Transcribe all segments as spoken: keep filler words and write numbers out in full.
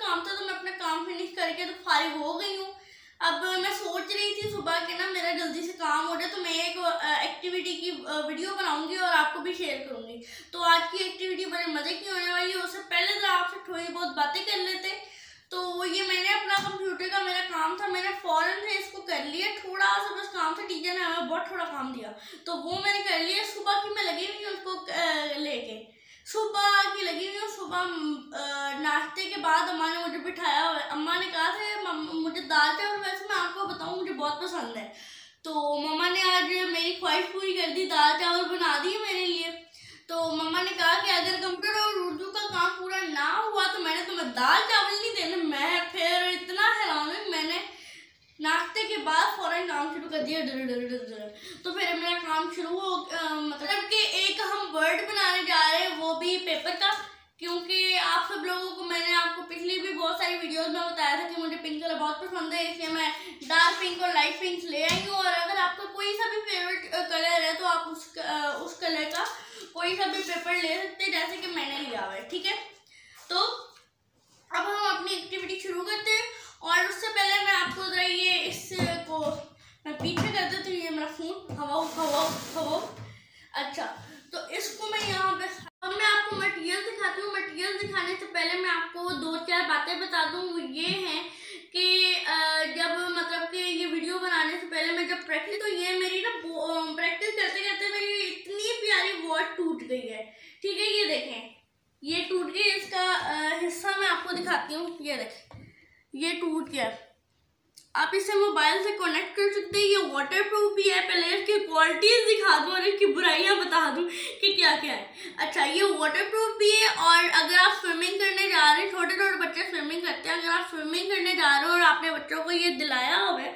काम था, तो मैं अपना काम फिनिश करके तो फारिग हो गई हूँ। अब मैं सोच रही थी सुबह के ना मेरा जल्दी से काम हो जाए तो मैं एक एक्टिविटी की वीडियो बनाऊंगी और आपको भी शेयर करूंगी। तो आज की एक्टिविटी बड़े मज़े की होने वाली है। उससे पहले तो आपसे थोड़ी बहुत बातें कर लेते। तो ये मैंने अपना कंप्यूटर का मेरा काम था, मैंने फ़ौरन से इसको कर लिया। थोड़ा सा बस काम था, टीचर ने हमें बहुत थोड़ा काम दिया तो वो मैंने कर लिया। सुबह की मैं लगी हुई हूँ उसको लेके, सुबह की लगी हुई हूँ। सुबह नाश्ते के बाद अम्मा ने मुझे बिठाया हुआ है। अम्मा ने कहा था मुझे दाल चावल, वैसे मैं आपको बताऊँ मुझे बहुत पसंद है, तो मम्मा ने आज मेरी ख्वाहिश पूरी कर दी, दाल चावल बना दिए मेरे लिए। तो मम्मा ने कहा कि अगर कंप्यूटर और उर्दू का काम पूरा ना हुआ तो मैंने तुम्हें दाल चावल नहीं देने। मैं फिर इतना हैरान हुई, मैंने नाश्ते के बाद फौरन काम शुरू कर दिया। डर डर डर डर तो फिर मेरा काम शुरू हो, मतलब कि एक हम वर्ड बनाने जा रहे हैं, वो भी पेपर का, क्योंकि आप सब लोगों को मैंने आपको पिछली भी बहुत सारी वीडियोस में बताया था कि मुझे पिंक कलर बहुत पसंद है, इसलिए मैं डार्क पिंक और लाइट पिंक ले आई हूँ। और अगर आपका कोई सा भी फेवरेट कलर है तो आप उस उस कलर का कोई सा भी पेपर ले सकते हैं, जैसे कि मैंने लिया हुआ है। ठीक है, तो अब हम अपनी एक्टिविटी शुरू करते हैं। और उससे पहले मैं आपको जरा ये इसको मैं पीछे कर देती हूँ, ये मेरा फोन हवा हवा हवा। अच्छा, तो इसको मैं यहाँ पे, अब मैं आपको मटेरियल दिखाती हूँ। मटेरियल दिखाने से पहले मैं आपको दो चार बातें बता दूँ। ये हैं कि जब मतलब कि ये वीडियो बनाने से पहले मैं जब प्रैक्टिस, तो ये मेरी ना प्रैक्टिस करते करते मेरी इतनी प्यारी वॉच टूट गई है। ठीक है, ये देखें, ये टूट गई। इसका हिस्सा मैं आपको दिखाती हूँ। ये देखें, ये टूट गया। आप इसे मोबाइल से कनेक्ट कर सकते हैं। ये वाटर प्रूफ भी है। पहले इसकी क्वालिटीज दिखा दूँ और इसकी बुराइयां बता दूँ कि क्या क्या है। अच्छा, ये वाटर प्रूफ भी है। और अगर आप स्विमिंग करने जा रहे हैं, छोटे छोटे बच्चे स्विमिंग करते हैं, अगर आप स्विमिंग करने जा रहे हो और आपने बच्चों को ये दिलाया हुआ है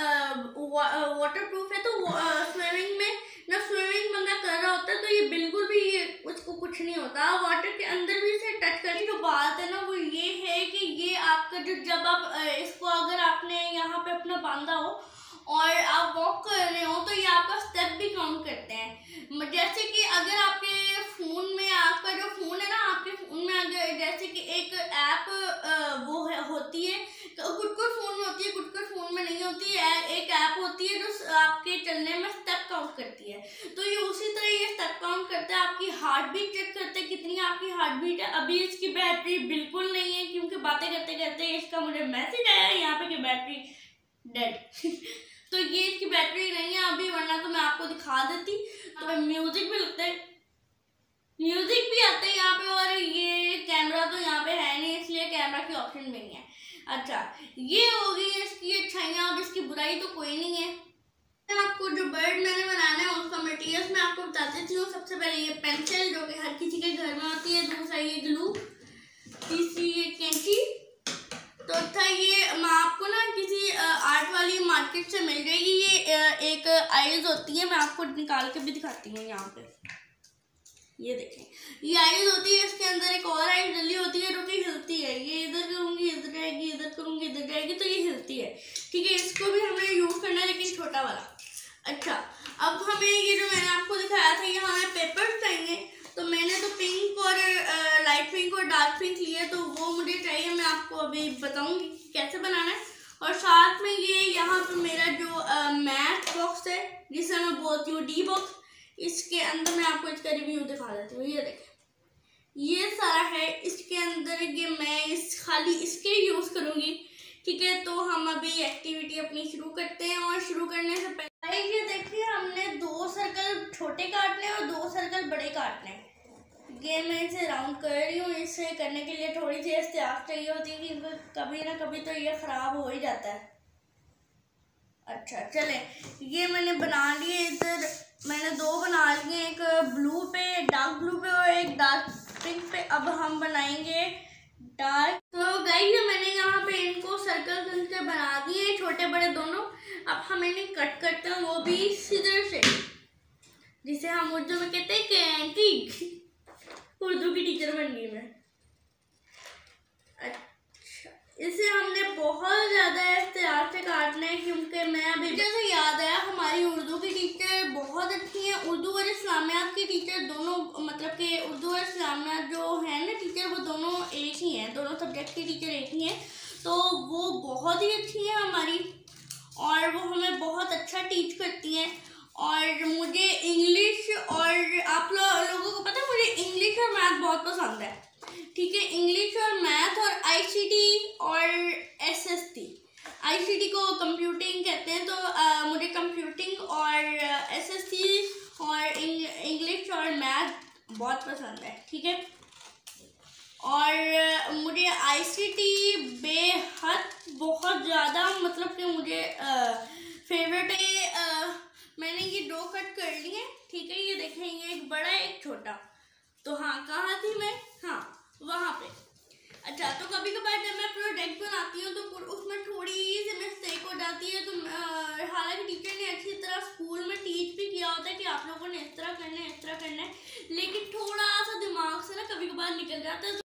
वाटर प्रूफ है, तो स्विमिंग में ना स्विमिंग बंदा कर रहा होता है तो ये बिल्कुल भी ये उसको कुछ नहीं होता। वाटर के अंदर भी इसे टच करने जो बात है ना वो ये है कि ये आपका जो, जब आप इसको अगर आपने यहाँ पे अपना बांधा हो और आप वॉक कर रहे हो तो ये आपका स्टेप भी काउंट करते हैं। जैसे कि अगर आपके फ़ोन में, आपका जो फ़ोन है ना, आपके फ़ोन में अगर जैसे कि एक ऐप वो है होती है, तो कुछ कुछ फ़ोन में होती है, कुछ कुछ फ़ोन में नहीं होती है। एक ऐप होती है जो आपके चलने में स्टेप काउंट करती है, तो ये उसी तरह ये स्टेप काउंट करता है। आपकी हार्ट बीट चेक करते हैं कितनी आपकी हार्ट बीट है। अभी इसकी बैटरी बिल्कुल नहीं है, क्योंकि बातें करते करते इसका मुझे मैसेज आया है यहाँ पे कि बैटरी डेड तो ये इसकी बैटरी नहीं है अभी, वरना तो मैं आपको दिखा देती। तो म्यूजिक भी लगता है, म्यूजिक भी आता है यहाँ पे। और ये कैमरा तो यहाँ पे है नहीं, इसलिए कैमरा की ऑप्शन भी नहीं है। अच्छा, ये होगी इसकी अच्छाइयाँ। अब इसकी बुराई तो कोई नहीं है। आपको जो बर्ड मैंने बनाना है उसका मटेरियल्स मैं आपको बता देती हूँ। सबसे पहले ये पेंसिल, जो कि हर किसी के घर में होती है। दूसरा ये ग्लू, तीसरी ये कैंची, चौथा ये मैं आपको ना किसी आर्ट वाली मार्केट से मिल जाएगी। ये एक आइज होती है, मैं आपको निकाल के भी दिखाती हूँ। यहाँ पे ये देखें, ये आइज होती है। इसके अंदर एक और आइज डली होती है जो कि हिलती है। ये इधर करूँगी इधर जाएगी, इधर करूँगी इधर जाएगी, तो ये हिलती है। ठीक है, इसको भी हमें यूज़ करना है, लेकिन छोटा वाला। अच्छा, अब हमें ये जो मैंने आपको दिखाया था, ये हमें पेपर्स चाहिए। तो मैंने तो पिंक और लाइट पिंक और डार्क पिंक लिए, तो वो मुझे चाहिए। मैं आपको अभी बताऊंगी कैसे बनाना है। और साथ में ये यहाँ पे मेरा जो मैथ बॉक्स है, जिसे मैं बोलती हूँ डी बॉक्स, इसके अंदर मैं आपको इसका रिव्यू दिखा देती हूँ। ये देखें, ये सारा है इसके अंदर। ये मैं इस खाली इसके यूज़ करूँगी। ठीक है, तो हम अभी एक्टिविटी अपनी शुरू करते हैं। और शुरू करने से पहले ये देखिए, हमने दो सर्कल छोटे काटने और दो सर्कल बड़े काटने। ये मैं इसे राउंड कर रही हूँ। इसे करने के लिए थोड़ी सी एहतियात चाहिए होती है कि कभी ना कभी तो ये ख़राब हो ही जाता है। अच्छा, चले, ये मैंने बना लिए। इधर मैंने दो बना लिए, एक ब्लू पे, एक डार्क ब्लू पे और एक डार्क पिंक पे। अब हम बनाएंगे डार्क। तो गाइस, मैंने यहाँ पे इनको सर्कल से बना दिए, छोटे बड़े दोनों। अब हम इन्हें कट करते हैं, वो भी सीधे से, जिसे हम उर्दू में कहते हैं कैंची। उर्दू की टीचर बन गई मैं। अच्छा, इसे हमने बहुत ज़्यादा एहतियात से काटना है, क्योंकि मैं अभी जैसे याद आया हमारी उर्दू की टीचर बहुत अच्छी हैं। उर्दू और इस्लामियात की टीचर दोनों, मतलब कि उर्दू और इस्लामियात जो है ना टीचर, वो दोनों एक ही हैं, दोनों सब्जेक्ट की टीचर एक ही हैं। तो वो बहुत ही अच्छी हैं हमारी, और वो हमें बहुत अच्छा टीच करती हैं। और मुझे इंग्लिश, और आप लो, लोगों को पता है मुझे इंग्लिश और मैथ बहुत पसंद है। ठीक है, इंग्लिश और मैथ और आईसीटी और एसएसटी। आईसीटी को कंप्यूटिंग कहते हैं, तो आ, मुझे कंप्यूटिंग और एसएसटी और इंग्लिश और मैथ बहुत पसंद है। ठीक है, और मुझे आईसीटी बेहद बहुत ज़्यादा, मतलब कि मुझे फेवरेट है। आ, मैंने ये दो कट कर लिए। ठीक है, ये देखेंगे एक बड़ा एक छोटा। तो हाँ, कहाँ थी मैं? हाँ, वहाँ पे। अच्छा, तो कभी कभार जब मैं प्रोजेक्ट बनाती हूँ तो उसमें थोड़ी सी मिस्टेक हो जाती है। तो हालांकि टीचर ने अच्छी तरह स्कूल में टीच भी किया होता है कि आप लोगों ने इस तरह करना है, इस तरह करना है, लेकिन थोड़ा सा दिमाग से ना कभी कभार निकल जाता है।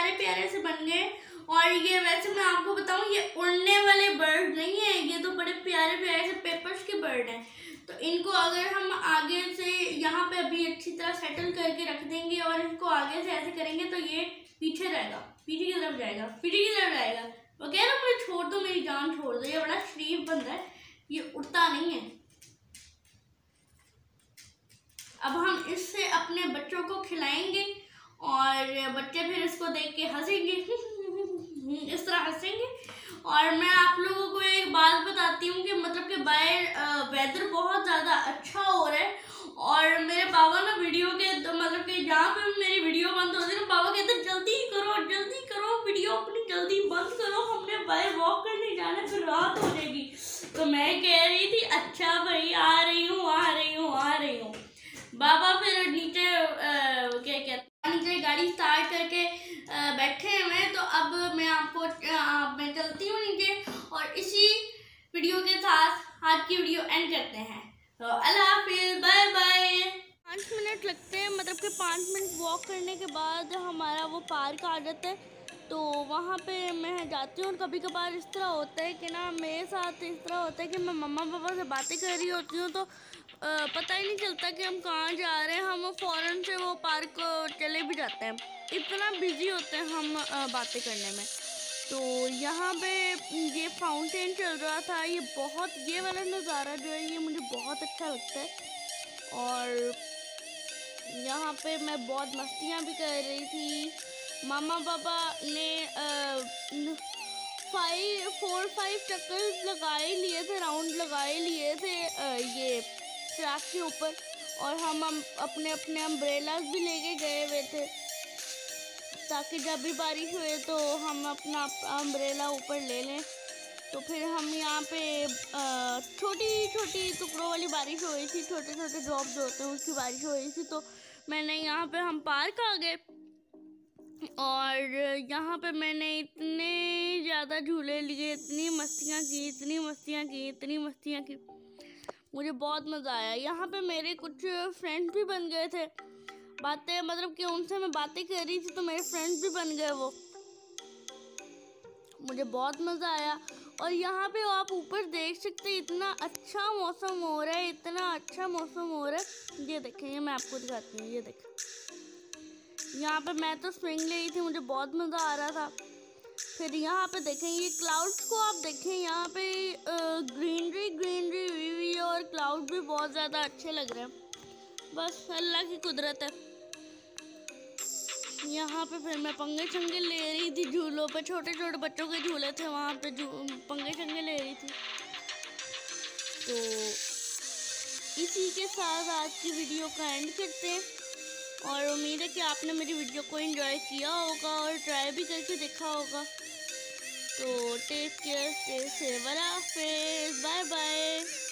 प्यारे प्यारे से बन गए। और ये वैसे मैं आपको बताऊं, ये उड़ने वाले बर्ड नहीं है, ये तो बड़े प्यारे प्यारे से पेपर्स के बर्ड हैं। तो इनको अगर हम आगे से यहाँ पे अभी अच्छी तरह सेटल करके रख देंगे और इनको आगे से ऐसे करेंगे तो ये पीछे रहेगा, पीछे की तरफ जाएगा, पीछे की तरफ जाएगा। वो कह रहा मुझे छोड़ दो, मेरी जान छोड़ दो, ये बड़ा शरीफ बंदा है, ये उड़ता नहीं है। अब हम इससे अपने बच्चों को खिलाएंगे और बच्चे फिर इसको देख के हंसेंगे इस तरह हंसेंगे। और मैं आप लोगों को एक बात बताती हूँ कि मतलब कि बाहर वेदर बहुत ज़्यादा अच्छा हो रहा है और मेरे बाबा ना वीडियो के तो मतलब कि जहाँ पे मेरी वीडियो बंद होती है ना, बाबा कहते जल्दी करो जल्दी करो वीडियो अपनी जल्दी बंद करो, हमने बाहर वॉक करने जाना, फिर रात हो जाएगी। तो मैं कह रही थी अच्छा भाई आ रही हूँ आ रही हूँ आ रही हूँ। बाबा फिर नीचे क्या कहते नीचे गाड़ी स्टार्ट करके आ, बैठे हुए। तो अब मैं आपको आ, मैं चलती हूँ नीचे और इसी वीडियो के साथ आज की वीडियो एंड करते हैं। तो अल्लाह हाफिज़, बाय बाय। पाँच मिनट लगते हैं, मतलब कि पाँच मिनट वॉक करने के बाद हमारा वो पार्क आ जाता है। तो वहाँ पे मैं जाती हूँ और कभी कभार इस तरह होता है कि ना मेरे साथ इस तरह होता है कि मैं मम्मा पापा से बातें कर रही होती हूँ तो आ, पता ही नहीं चलता कि हम कहाँ जा रहे हैं, हम फ़ौरन से वो पार्क चले भी जाते हैं, इतना बिजी होते हैं हम आ, बातें करने में। तो यहाँ पे ये फाउंटेन चल रहा था, ये बहुत ये वाला नज़ारा जो है ये मुझे बहुत अच्छा लगता है। और यहाँ पे मैं बहुत मस्तियाँ भी कर रही थी। मामा पापा ने फाइव फोर फाइव चक्कर लगाए लिए थे, राउंड लगाए लिए थे आ, ये ट्रैक के ऊपर। और हम हम अपने अपने अम्ब्रेलास भी लेके गए हुए थे ताकि जब भी बारिश हुए तो हम अपना अम्ब्रेला ऊपर ले लें। तो फिर हम यहाँ पे छोटी छोटी टुकड़ों वाली बारिश हो रही थी, छोटे छोटे ड्रॉप जो होते हैं उसकी बारिश हो रही थी। तो मैंने यहाँ पे हम पार्क आ गए और यहाँ पे मैंने इतने ज़्यादा झूले लिए, इतनी मस्तियाँ की इतनी मस्तियाँ की इतनी मस्तियाँ की मुझे बहुत मज़ा आया। यहाँ पे मेरे कुछ फ्रेंड्स भी बन गए थे, बातें मतलब कि उनसे मैं बातें कर रही थी तो मेरे फ्रेंड्स भी बन गए वो, मुझे बहुत मज़ा आया। और यहाँ पे आप ऊपर देख सकते हैं इतना अच्छा मौसम हो रहा है, इतना अच्छा मौसम हो रहा है। ये देखें, ये मैं आपको दिखाती हूँ, ये देखें यहाँ पे मैं तो स्विंग ले रही थी, मुझे बहुत मज़ा आ रहा था। फिर यहाँ पे देखें ये क्लाउड्स को आप देखें, यहाँ पे ग्रीनरी ग्रीनरी हुई हुई है और क्लाउड भी बहुत ज़्यादा अच्छे लग रहे हैं, बस अल्लाह की कुदरत है। यहाँ पे फिर मैं पंगे छंगे ले रही थी झूलों पे, छोटे छोटे बच्चों के झूले थे वहाँ पे पंगे छंगे ले रही थी। तो इसी के साथ आज की वीडियो का एंड करते हैं और उम्मीद है कि आपने मेरी वीडियो को एंजॉय किया होगा और ट्राई भी करके देखा होगा। तो टेक केयर, स्टे सेफ, अल्लाह हाफिज़, बाय बाय।